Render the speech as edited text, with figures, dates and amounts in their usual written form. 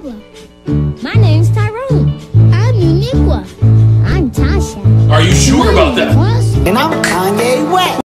problem? My name's Tyrone. I'm Uniqua. I'm Tasha. Are you sure about that? And I'm Kanye West.